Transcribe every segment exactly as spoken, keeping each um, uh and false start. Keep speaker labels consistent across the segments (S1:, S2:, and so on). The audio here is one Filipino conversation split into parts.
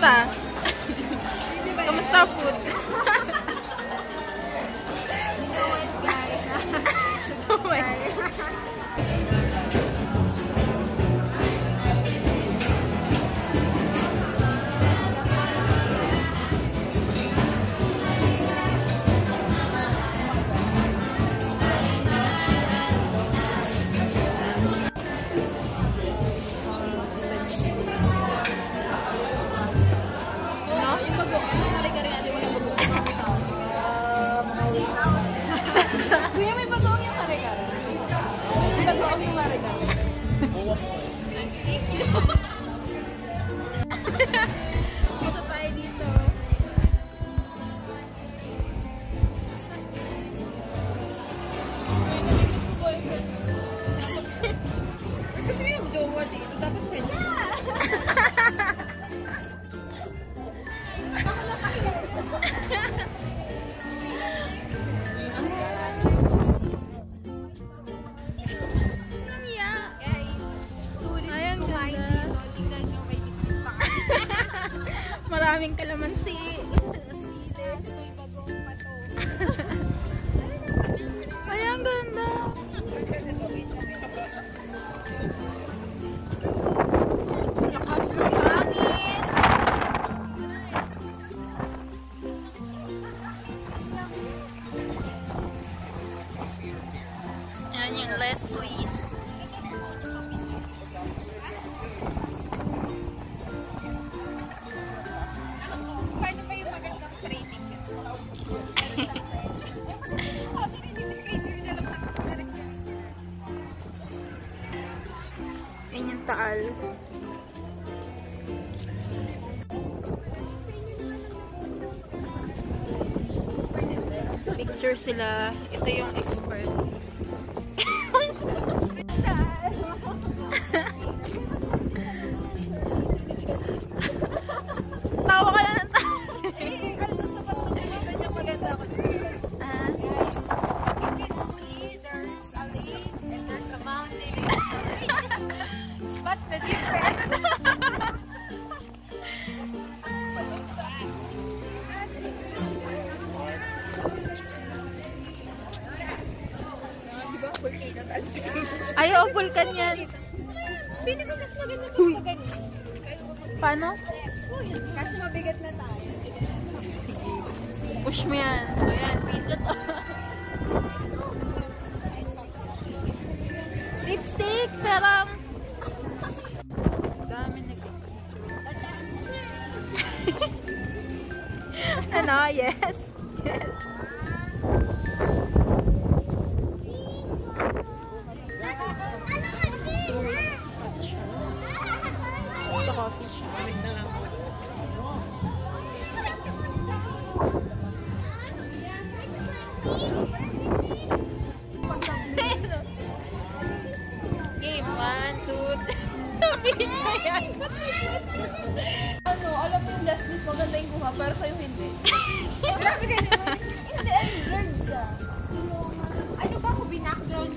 S1: Kamusta? Kamusta food? Oh my God. Maraming kalamansi. Ay, ang ganda. Lakas ng hangin. Yan yung Leslie's. Yan yung Taal. Picture sila. Ito yung expert. Tawa ka na ng tawa.
S2: Spot the difference.
S1: Ayaw, vulkan yan.
S2: Pili ko mas maganda kung maganda.
S1: Paano?
S2: Kasi mabigat na tayo.
S1: Push mo yan. Ayan, video to. Lipstick, parang dami na. Ano? Yes. Yes. Ito coffee shop. Game, one, two, three.
S2: Ano, alam mo yung Leslie's maganda yung kuha, pero sa'yo hindi. Grabe ka naman. Hindi, I'm learned ka. Ano ba ako binackground?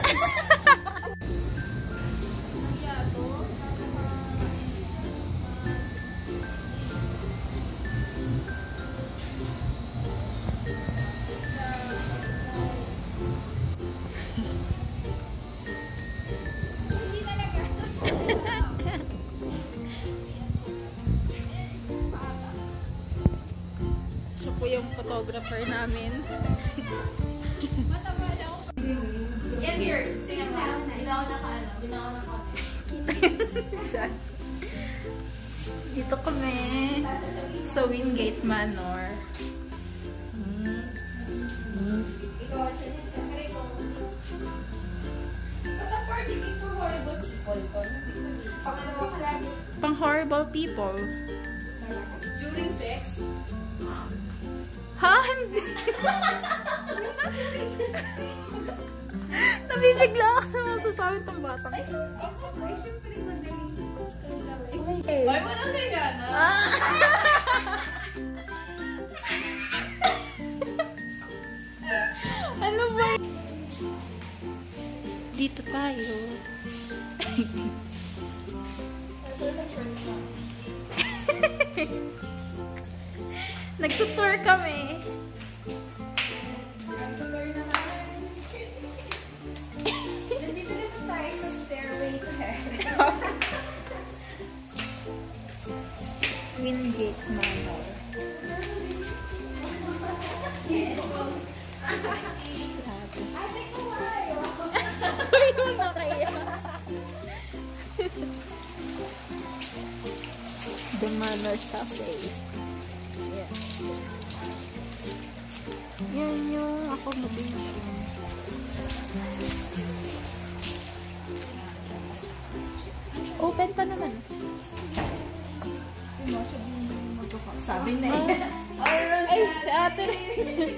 S1: Siya po yung photographer namin.
S2: Get here. Sige mo. Hindi ako naka-ano. Hindi ako naka-ano.
S1: Dito kami sa Wingate Manor. Hmm. Hmm. Pang horrible people.
S2: During sex?
S1: Ha? Hindi. Nabibigla ako na masasabi itong batang.
S2: Ay, syempre magaling.
S1: Hey.
S2: Ay, walang ganyan, ha?
S1: Ano ba? Dito tayo.
S2: Ito lang shorts lang.
S1: Nagtutour kami.
S2: Nandito naman tayo sa stairway to heaven.
S1: Wingate Manor.
S2: Ate ko kayo.
S1: Uy, wala kaya. The Manor Cafe. Yeah. Yan yung ako mabing. Open pa naman.
S2: Sabi na eh.
S1: Ay, si ate rin.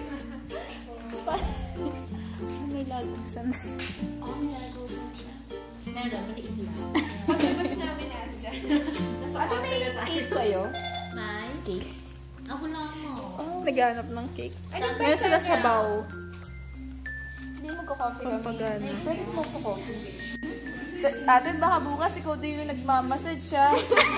S1: May lagusan.
S2: Oh, may lagusan siya.
S3: Meron, maliit lang.
S2: Paglabas namin natin dyan.
S3: Ate, may cake kayo?
S1: May
S3: Cake. Ako lang mo.
S1: Oh, naghanap ng cake.
S2: Ano ba
S1: Meron sila
S2: sa-
S1: sabaw.
S2: Hindi magka-coffee kami.
S1: Pampagana.
S2: Pwede mo po coffee. Ate, baka bukas ikaw din yung nagmamassage siya.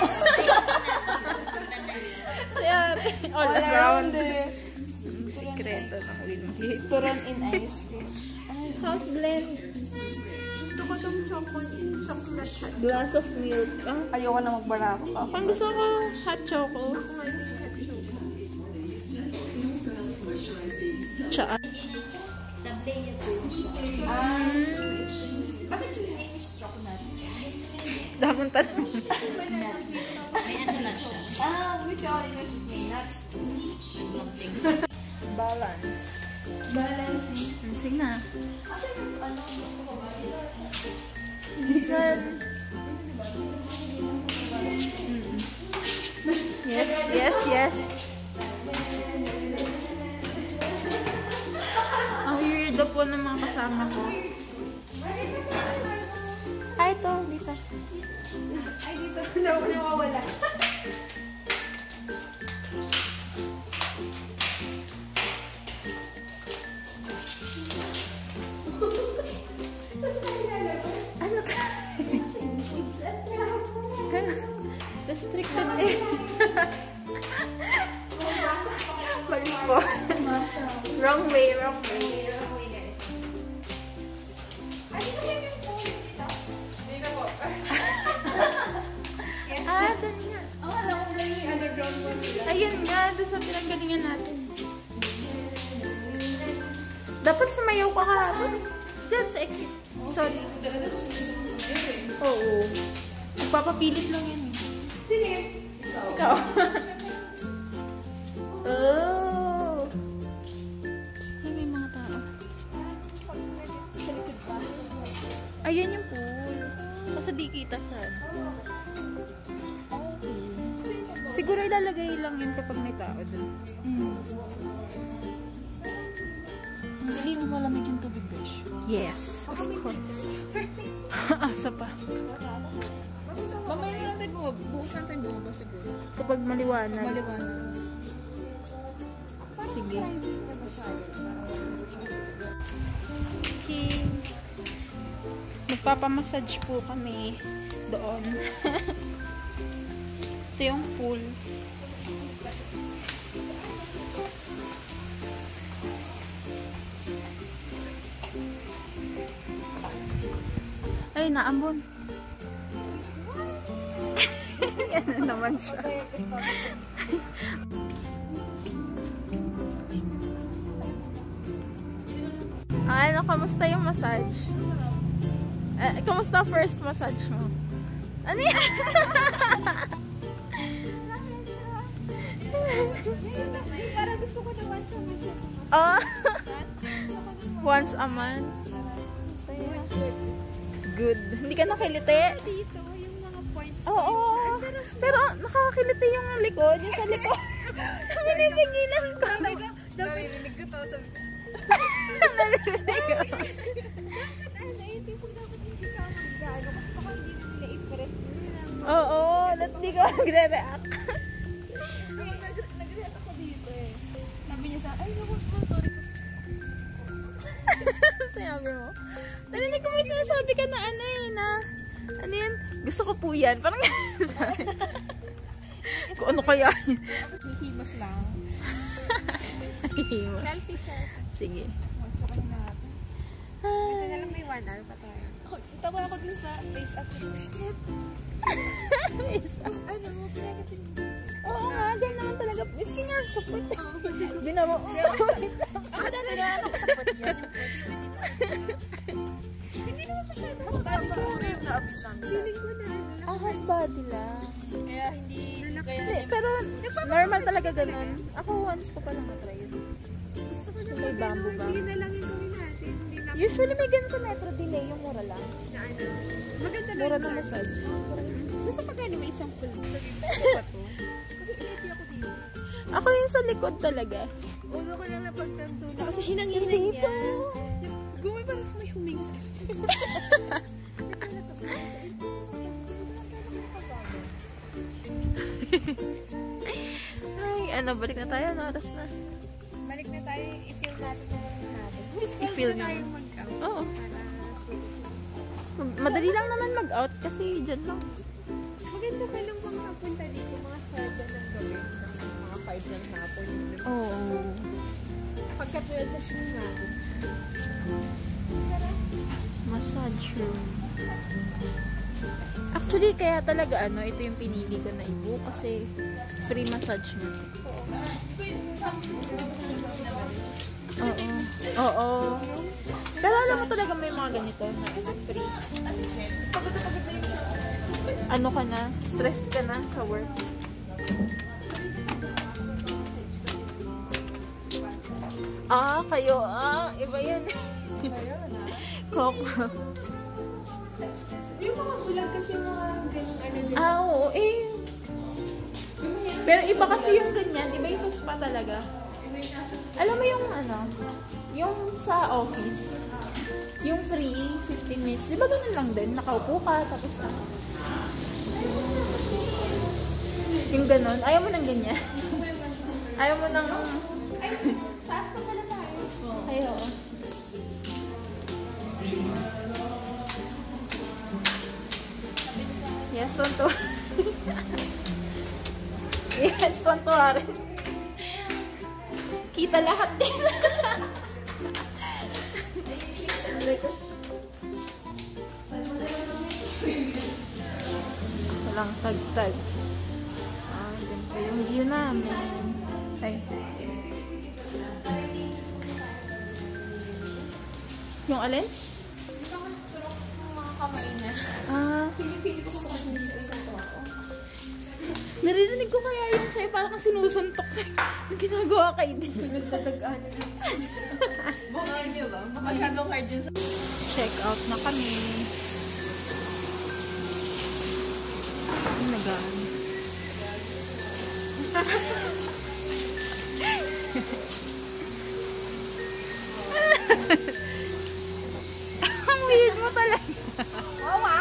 S1: Si ate. All
S2: All
S1: around.
S2: around eh.
S1: Sikreto ng Wingate.
S2: Turon in ice cream.
S1: House blend. Gusto ko itong chocolate. Chocolate. Glass of milk. Ah,
S2: Ayoko na magbarako ka.
S1: Pang gusto ko hot choco. Tsaka.
S3: Tablay niya po siya.
S2: Ah. Bakit yung name is chocolate?
S1: Damon tanong.
S3: May ano lang siya.
S2: Ah, which chocolate is nuts?
S3: Something.
S1: Balance.
S2: Balancing.
S1: Sige na.
S2: Asa yung ano?
S1: Diyan. Yes, yes, yes. Ang weirdo po ng mga kasama ko. Ay, ito. Dito.
S2: Ay, dito. Daw ko nawawala.
S1: Ano ka? Restricted area. Mali po. Wrong way, wrong way. Ah, doon nga.
S2: Oh, alam ko lang yung underground one nila.
S1: Ayun nga, doon sa pinanggalingan natin. Dapat sumayaw ka kahapon. Diyan, sa exit. Sorry. Oo. Magpapapilit lang yan. eh.
S2: Sige.
S1: Ikaw. Oh. Ay, may mga tao.
S2: Sa likod pa.
S1: Ayan yung pool. Kasi di kita saan. Siguro ilalagay lang yun kapag may tao dun.
S2: Mm. Hindi mo malamig yung tubig, besh.
S1: Yes, of course. Asa pa.
S2: Mamaya na natin po. Bukas natin bumaba siguro.
S1: Kapag maliwanag.
S2: Maliwanag.
S1: Sige.
S2: Private na ba siya?
S1: Okay. Magpapamassage po kami doon. Ito yung pool. Ay, naambon. Yan naman siya. Ah, ano, kamusta yung massage? Eh, kamusta first massage mo? Ano yan?
S2: Parang gusto ko na once a month.
S1: Oh. Once a month. Saya. Good. Hindi ka nakiliti?
S2: Dito, yung mga points.
S1: Oo. Pero nakakakiliti yung likod. Yung sa likod. Pinipigilan ko.
S2: Narinig ko to sa...
S1: Narinig ko.
S2: Dapat ano, yung tipo dapat hindi ka mag-gaano. Kasi baka hindi na nila i-press nila.
S1: Oo. Ba't di ko magre-react?
S2: Nag-react ako dito eh. Sabi niya sa, ay, naku, sorry.
S1: Sinabi mo. Narinig ko may sinasabi ka na ano eh, na ano yan? Gusto ko po yan. Parang sabi. ko, ano kaya yun?
S2: Hihimas lang.
S1: Hihimas.
S2: Selfie, selfie.
S1: Sige.
S2: Magpapalin natin. Ito na lang may one hour pa tayo. Ako, tawa ako dun sa face up. Shit. Ano, pinagatin mo.
S1: Oo nga, ganyan naman talaga. Miski nga, support. Binamo.
S2: Ako dati na ako support yan. Hindi naman masyado. Body siguro yung naabit namin. Feeling ko na.
S1: Ah, hot body lang.
S2: Kaya hindi. Kaya
S1: Hindi, pero normal talaga ganun. Ako once ko pa lang na-try yun.
S2: gusto ko na
S1: May bamboo ba?
S2: Hindi na lang yung gawin natin. Hindi na
S1: Usually may ganun sa Metro Delay, yung mura lang.
S2: na ano. Maganda na
S1: Mura
S2: yung
S1: na
S2: sa-
S1: massage.
S2: Gusto pa gano'n may isang full. Sabi ko ba to? Kasi inati ako dito.
S1: Ako yung sa likod talaga.
S2: Ulo ko lang napagtanto na. Kasi hinang-hinang
S1: Dito.
S2: niya. Gumay parang may humingas ka.
S1: Ay, ano, balik na tayo. Ano oras na?
S2: Balik na tayo. I-feel natin na natin.
S1: I-feel
S2: na
S1: nyo.
S2: tayo mag-out.
S1: Oo.
S2: Para
S1: Madali lang naman mag-out kasi dyan lang.
S2: maganda pa nung mga punta dito. Mga seven ng gabi. Mga five ng hapon.
S1: Oo.
S2: Pagka twelve session natin.
S1: Massage room. Actually, kaya talaga ano, ito yung pinili ko na ibu kasi free massage nga. Oo. Oo. Pero alam mo talaga may mga ganito na free.
S2: Pagod na pagod na yung
S1: Ano ka na? Stressed ka na sa work. Ah, kayo. Ah, iba yun. Coco.
S2: yung mga bulag kasi mga ganung ano din.
S1: Ah, oo. Eh. Pero iba kasi yung ganyan. Iba yung sa spa talaga. Alam mo yung ano? Yung sa office. Yung free, fifteen minutes. Di ba ganun lang din? Nakaupo ka, tapos ano? Yung ganun. Ayaw mo ng ganyan. Ayaw mo ng...
S2: Ay, taas pa pala tayo.
S1: Ay, oo. Yes, tonto. Yes, tonto rin. Kita lahat din. Walang tag-tag. Ah, ganito yung view namin. Ay. Yung alin?
S2: Yung mga strokes ng mga kamay niya.
S1: Ah,
S2: Pinipili ko sa kanya dito sa to.
S1: naririnig ko kaya yung sa'yo parang sinusuntok sa'yo. Yung ginagawa kay din.
S2: Nagdadagaan na lang. Mga niyo ba? Masyadong hard yun sa...
S1: Check out na kami. Ay, nagaan. Ang weird mo talaga.
S2: Mama!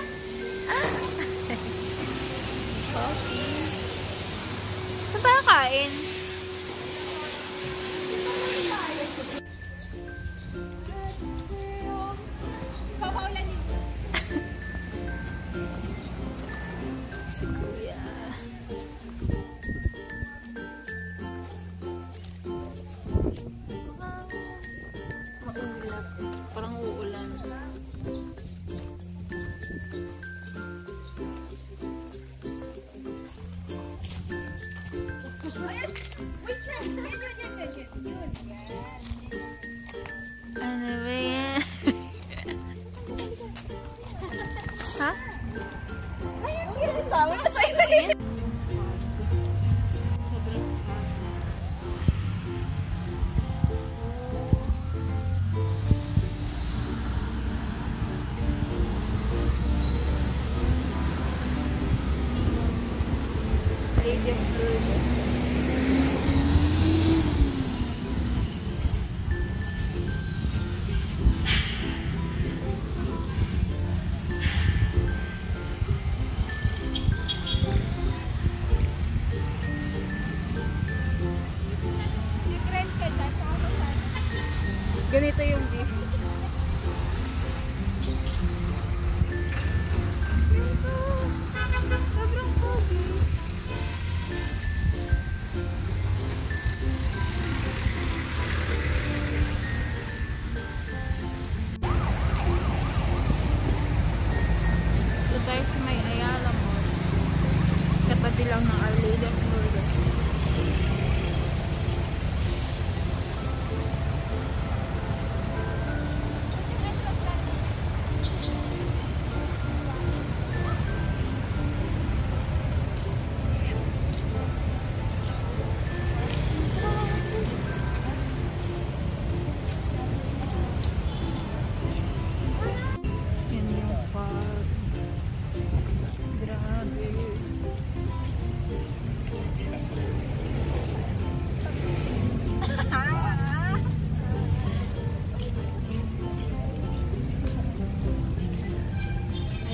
S1: Okay. Saan tayo kain?
S2: Papaulan niyo.
S1: Si Kuya. Maulap. Parang uulan.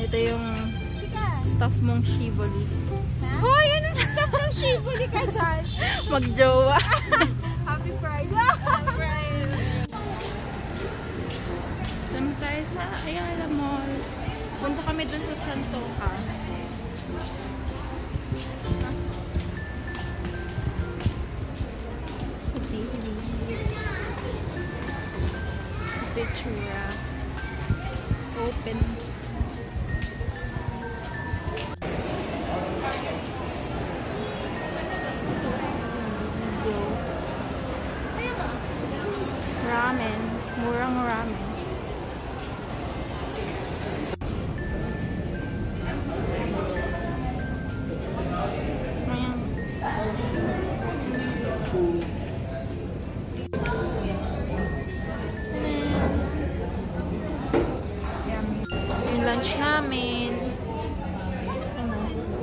S1: Ito yung staff mong Shivoli.
S2: Hoy, ano yung stuff ng Shivoli ka dyan?
S1: Magjowa.
S2: Happy Pride. Happy Pride.
S1: Dami tayo sa Ayala Malls. Punta kami dun sa Santoka. Picture. Open. Ramen. Murang ramen. Ayan. Yung lunch namin. Ano?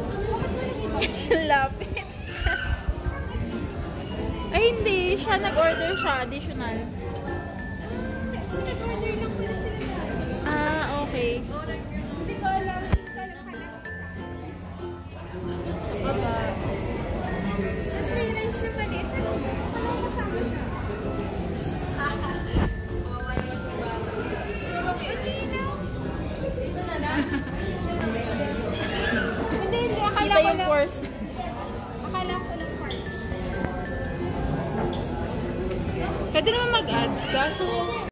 S1: Lapit. Ay, hindi. Siya nag-order siya. Additional.
S2: So, nag-order lang pala sila.
S1: Ah, okay.
S2: Hindi ko alam. Hindi ko alam hanap.
S1: Baba.
S2: Tapos may rice na maliit. Ano Ano kasama siya? Hindi, hindi. Akala
S1: Kita
S2: ko
S1: yung
S2: lang.
S1: course.
S2: Akala ko lang part.
S1: Pwede naman mag-add. Kaso,